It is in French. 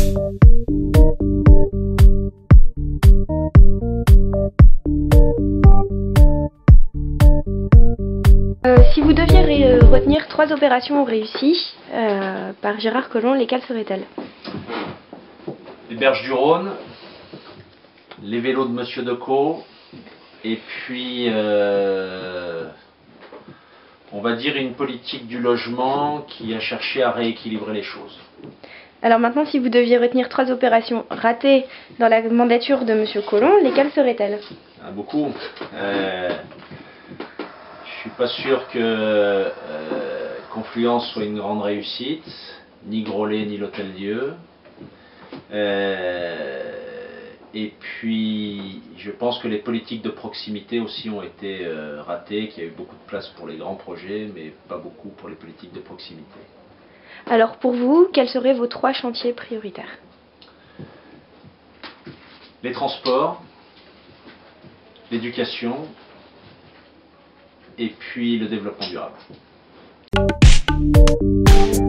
Si vous deviez retenir 3 opérations réussies par Gérard Collomb, lesquelles seraient-elles? Les berges du Rhône, les vélos de Monsieur Decaux, et puis on va dire une politique du logement qui a cherché à rééquilibrer les choses. Alors maintenant, si vous deviez retenir 3 opérations ratées dans la mandature de Monsieur Collomb, lesquelles seraient-elles? Beaucoup. Je suis pas sûr que Confluence soit une grande réussite, ni Groslay ni l'Hôtel-Dieu. Et puis, je pense que les politiques de proximité aussi ont été ratées, qu'il y a eu beaucoup de place pour les grands projets, mais pas beaucoup pour les politiques de proximité. Alors pour vous, quels seraient vos 3 chantiers prioritaires? Les transports, l'éducation, et puis le développement durable.